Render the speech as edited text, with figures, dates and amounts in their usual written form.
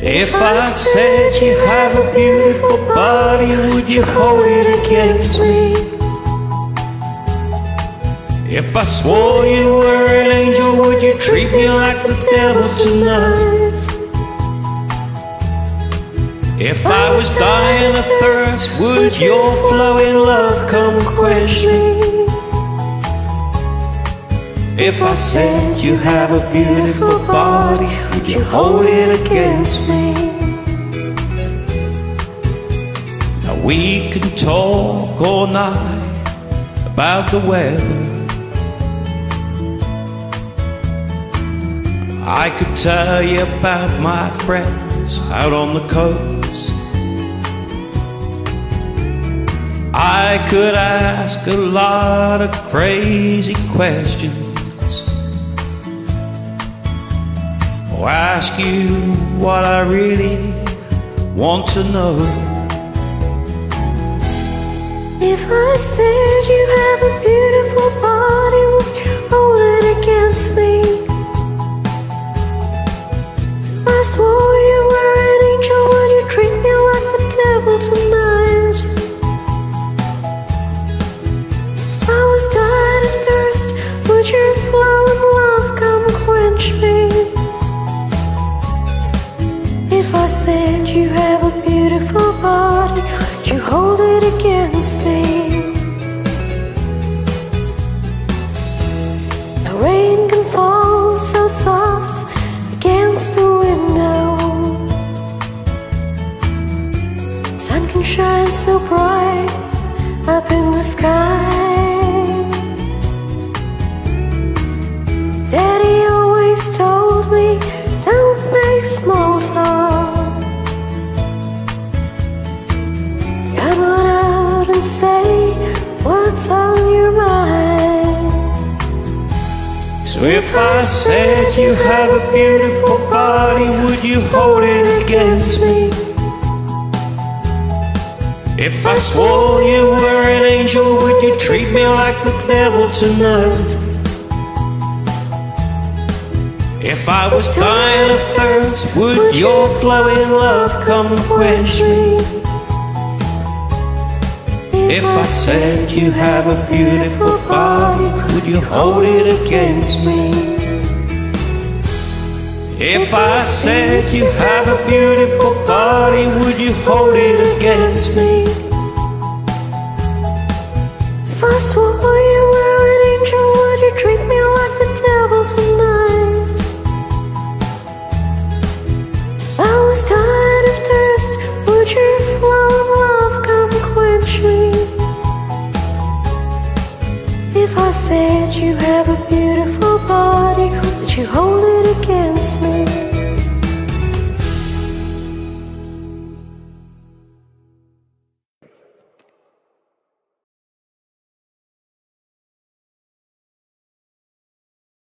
If I said you have a beautiful body, would you hold it against me? If I swore you were an angel, would you treat me like the devil tonight? If I was dying of thirst, would your flowing love come quench me? If I said you have a beautiful body, would you hold it against me? Now we can talk all night about the weather. I could tell you about my friends out on the coast. I could ask a lot of crazy questions, or ask you what I really want to know. If I said you have a beautiful body, would you hold it against me? If I swore you were an angel, would you treat me like the devil tonight? If I was dying of thirst, would your flowing love come quench me? If I said you have a beautiful body, would you hold it against me? The rain can fall so soft against the window, sun can shine so bright up in the sky. Daddy always told me, don't make small talk. Come on out and say what's on your mind. So if I said you have a beautiful body, would you hold it against me? If I swore you were an angel, would you treat me like the devil tonight? If I was dying of thirst, would your flowing love come quench me? If I said you have a beautiful body, would you hold it against me? If I said you have a beautiful body, would you hold it against me? If I swore you were an angel, would you treat me like the devil tonight? If I was dying of thirst, would your flowing love come quench me? If I said you have a beautiful body, would you hold it against me?